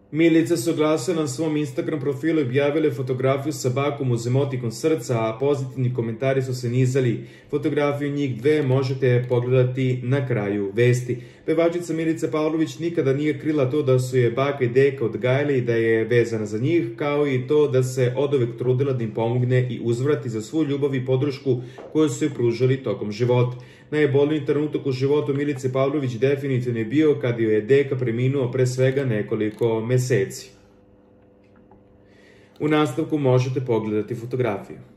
Milice su oglasile na svom Instagram profilu i objavile fotografiju sa bakom uz emotikon srca, a pozitivni komentari su se nizali. Fotografiju njih dve možete pogledati na kraju vesti. Pevačica Milica Pavlović nikada nije krila to da su je baka i deka odgajali i da je vezana za njih, kao i to da se oduvek trudila da im pomogne i uzvrati za svu ljubav i podršku koju su joj pružali tokom života. Najbolniji trenutak u životu Milice Pavlović definitivno je bio kada joj je deka preminuo pre svega nekoliko meseci. U nastavku možete pogledati fotografiju.